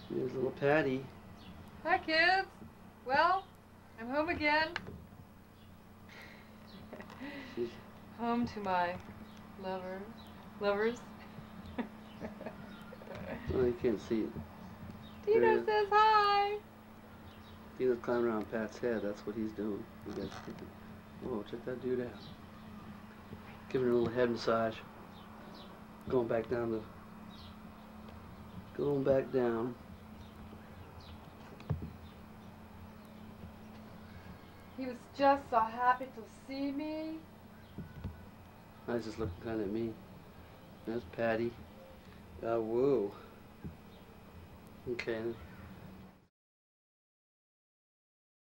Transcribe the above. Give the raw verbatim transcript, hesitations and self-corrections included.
There's little Patty. Hi, kids. Well, I'm home again. She's... Home to my lover, lovers. Oh, you can't see it. Tino says hi. Tino's climbing around Pat's head. That's what he's doing. You guys thinking, whoa, check that dude out. Giving her a little head massage. Going back down the... Going back down. He was just so happy to see me. I was just looking kind of at me. There's Patty. Uh, whoa. Okay.